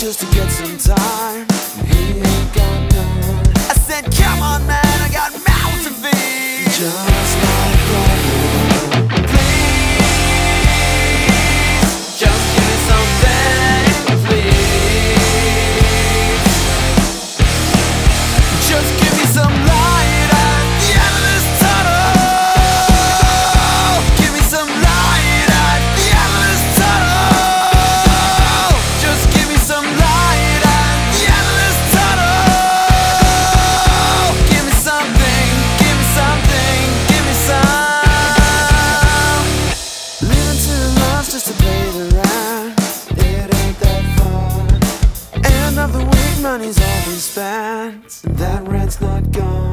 just to get some time, and he ain't got none. I said, come on man, I got mouths to feed, just like brother. Please, just give me something, please. Just give me some light at the end of this tunnel. Give me some light at the end of this tunnel. Just give me some light at the end of this tunnel. Give me something, give me something, give me some. Living too much just to pay the rent, it ain't that far. End of the week, money's all been spent, and that rent's not gone.